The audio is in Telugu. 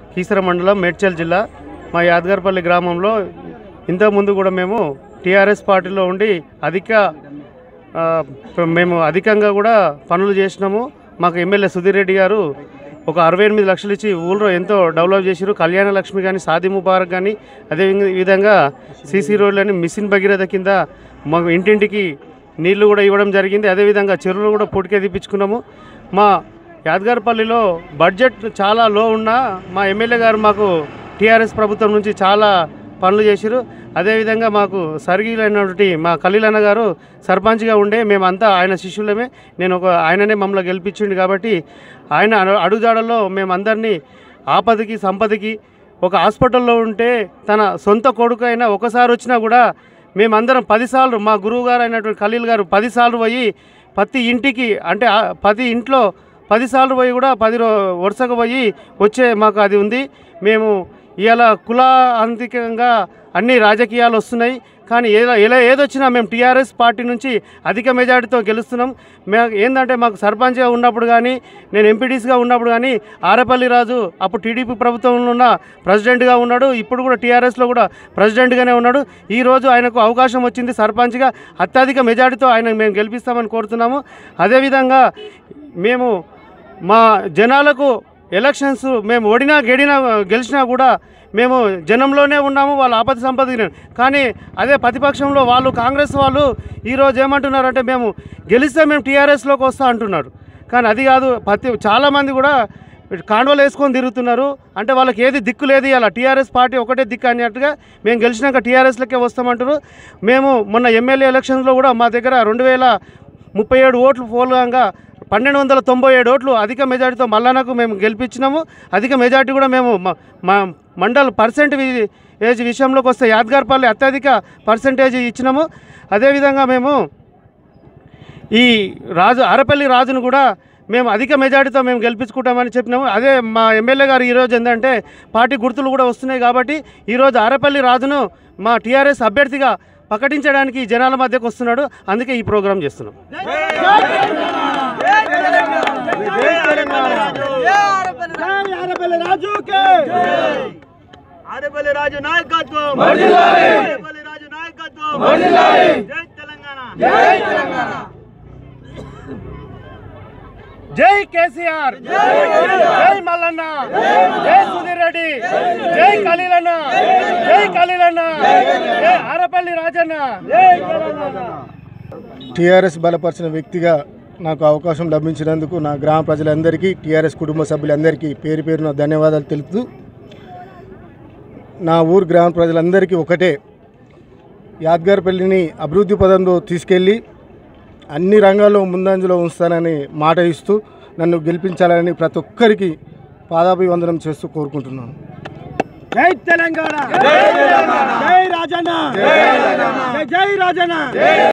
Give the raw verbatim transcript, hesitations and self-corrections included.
కీసర మండలం మేడ్చల్ జిల్లా మా యాదగార్పల్లి గ్రామంలో ఇంతకుముందు కూడా మేము టీఆర్ఎస్ పార్టీలో ఉండి అధిక మేము అధికంగా కూడా పనులు చేసినాము. మాకు ఎమ్మెల్యే సుధీర్ రెడ్డి గారు ఒక అరవై ఎనిమిది లక్షలు ఇచ్చి ఊళ్ళో ఎంతో డెవలప్ చేశారు. కళ్యాణ లక్ష్మి కానీ సాది ముబారక్ కానీ అదే విధంగా సీసీ రోడ్లని మిషన్ భగీరథ కింద మాకు ఇంటింటికి నీళ్లు కూడా ఇవ్వడం జరిగింది. అదేవిధంగా చెరువులు కూడా పూటికే తీపించుకున్నాము. మా యాదగార్పల్లిలో బడ్జెట్ చాలా లో ఉన్నా మా ఎమ్మెల్యే గారు మాకు టీఆర్ఎస్ ప్రభుత్వం నుంచి చాలా పనులు చేశారు. అదేవిధంగా మాకు సర్గీలైనటువంటి మా ఖలీలన్న గారు సర్పంచ్గా ఉండే మేమంతా ఆయన శిష్యులమే. నేను ఒక ఆయననే మమ్మల్ని గెలిపించిండు కాబట్టి ఆయన అడుగుజాడల్లో మేమందరినీ ఆపదకి సంపదకి ఒక హాస్పిటల్లో ఉంటే తన సొంత కొడుకు అయినా ఒకసారి వచ్చినా కూడా మేమందరం పదిసార్లు మా గురువు గారు అయినటువంటి ఖలీల్ గారు పదిసార్లు పోయి ప్రతి ఇంటికి అంటే ప్రతి ఇంట్లో పదిసార్లు పోయి కూడా పది రో వరుసగా పోయి వచ్చే మాకు అది ఉంది. మేము ఇవాళ కులాంతికంగా అన్ని రాజకీయాలు వస్తున్నాయి కానీ ఎలా ఎలా ఏదొచ్చినా మేము టీఆర్ఎస్ పార్టీ నుంచి అధిక మెజార్టీతో గెలుస్తున్నాం. మే ఏంటంటే మాకు సర్పంచ్గా ఉన్నప్పుడు కానీ నేను ఎంపీటీసీగా ఉన్నప్పుడు కానీ ఆరేపల్లి రాజు అప్పుడు టీడీపీ ప్రభుత్వంలో ఉన్న ప్రెసిడెంట్గా ఉన్నాడు. ఇప్పుడు కూడా టీఆర్ఎస్లో కూడా ప్రెసిడెంట్గానే ఉన్నాడు. ఈరోజు ఆయనకు అవకాశం వచ్చింది సర్పంచ్గా అత్యధిక మెజార్టీతో ఆయన మేము గెలిపిస్తామని కోరుతున్నాము. అదేవిధంగా మేము మా జనాలకు ఎలక్షన్స్ మేము ఓడినా గెడినా గెలిచినా కూడా మేము జనంలోనే ఉన్నాము. వాళ్ళు ఆపద సంపద కానీ అదే ప్రతిపక్షంలో వాళ్ళు కాంగ్రెస్ వాళ్ళు ఈరోజు ఏమంటున్నారంటే మేము గెలిస్తే మేము టీఆర్ఎస్లోకి వస్తా అంటున్నారు. కానీ అది కాదు. ప్రతి చాలామంది కూడా కాండవలు వేసుకొని తిరుగుతున్నారు. అంటే వాళ్ళకి ఏది దిక్కు లేదు. ఇలా టీఆర్ఎస్ పార్టీ ఒకటే దిక్కు అన్నట్టుగా మేము గెలిచినాక టీఆర్ఎస్లకే వస్తామంటారు. మేము మొన్న ఎమ్మెల్యే ఎలక్షన్స్లో కూడా మా దగ్గర రెండు వేల ముప్పై ఏడు ఓట్లు పోల్గా పన్నెండు వందల తొంభై ఏడు ఓట్లు అధిక మెజార్టీతో మల్లన్నకు మేము గెలిపించినాము. అధిక మెజార్టీ కూడా మేము మా మండల్ పర్సెంట్ ఏజ్ విషయంలోకి వస్తే యాదగార్పల్లి అత్యధిక పర్సెంటేజ్ ఇచ్చినాము. అదేవిధంగా మేము ఈ రాజు ఆరేపల్లి రాజును కూడా మేము అధిక మెజార్టీతో మేము గెలిపించుకుంటామని చెప్పినాము. అదే మా ఎమ్మెల్యే గారు ఈరోజు ఏంటంటే పార్టీ గుర్తులు కూడా వస్తున్నాయి కాబట్టి ఈరోజు ఆరేపల్లి రాజును మా టీఆర్ఎస్ అభ్యర్థిగా ప్రకటించడానికి జనాల మధ్యకు వస్తున్నాడు. అందుకే ఈ ప్రోగ్రాం చేస్తున్నాం. ఆరేపల్లి రాజు నాయకత్వం ఆరేపల్లి రాజు నాయకత్వం జై తెలంగాణ జై తెలంగాణ జై కేసీఆర్ జై మల్లన్న జై సుధీర్ రెడ్డి జై ఖలీలన్న జై ఖలీలన్న జై ఆరేపల్లి రాజన్న జై తెలంగాణ. టీఆర్ఎస్ బలపరిచిన వ్యక్తిగా నాకు అవకాశం లభించినందుకు నా గ్రామ ప్రజలందరికీ టీఆర్ఎస్ కుటుంబ సభ్యులందరికీ పేరు పేరున ధన్యవాదాలు తెలుపుతూ నా ఊరు గ్రామ ప్రజలందరికీ ఒకటే యాదగార్పల్లిని అభివృద్ధి పదంలో తీసుకెళ్ళి అన్ని రంగాల్లో ముందంజలో ఉంచుతానని మాట ఇస్తూ నన్ను గెలిపించాలని ప్రతి ఒక్కరికి పాదాభివందనం చేస్తూ కోరుకుంటున్నాను. జై తెలంగాణ జై రాజన్న జై రాజన్న